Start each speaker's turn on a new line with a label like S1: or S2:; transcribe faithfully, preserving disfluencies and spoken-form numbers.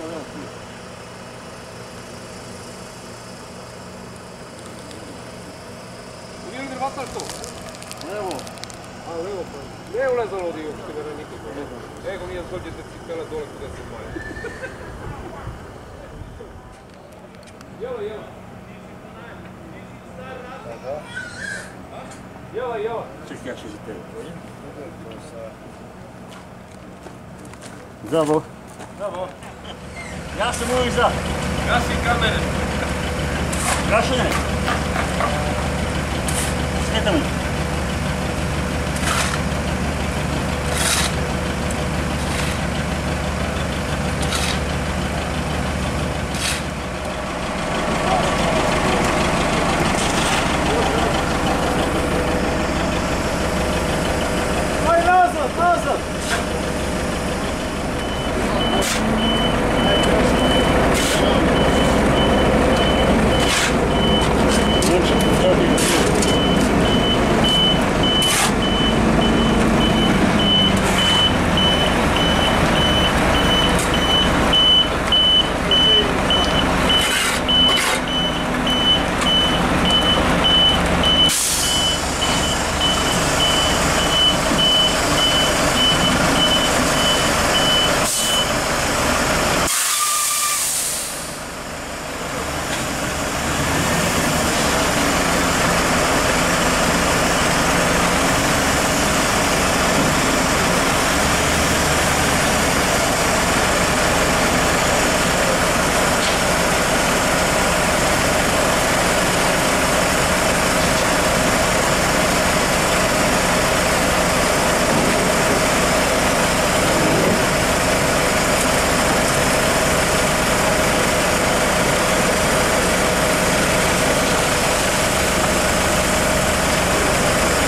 S1: Nije li drvataš to?
S2: Levo.
S1: A, levo pa. Ne ulazalo ovdje uopšte vera nikako. Ego nije dođete cipela dole kuda se maje. Jela, jela. Jela, jela.
S2: Čekaj, ja ću za tebe. Zdravo.
S1: Zdravo.
S2: Ja sam uvijek za.
S1: Gasi kamere.
S2: Gašenje. Smeta mi.